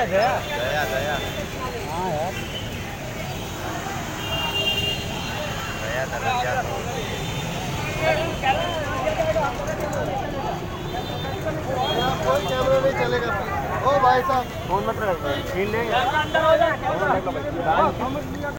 जया जया जया हाँ यार जया दरवाजा कोई कैमरा नहीं चलेगा। ओ भाई साहब फोन मत रख छीन लेंगे